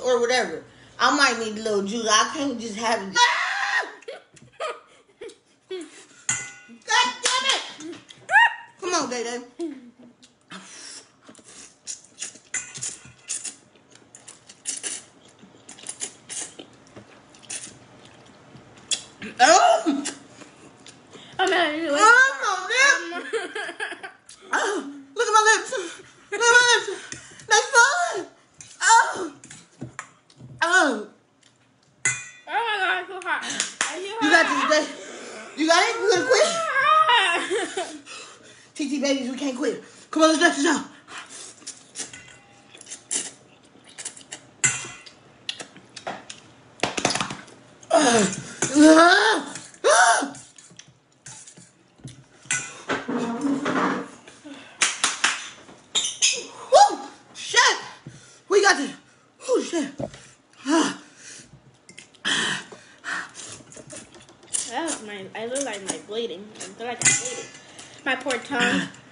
or whatever. I might need a little juice. I can't just have it. God damn it! Come on, Day Day. Oh! I'm out of here. Oh, my lips! Oh, look at my lips! Look at my lips! They're falling! Oh! Oh! Oh my god, it's so hot. You got this, Day. You got it? You gonna quit? TT babies, we can't quit. Come on, let's stretch this out. Woo! Shit! We got this. Oh, shit. That was I look like my bleeding. I feel like I'm bleeding. My poor tongue.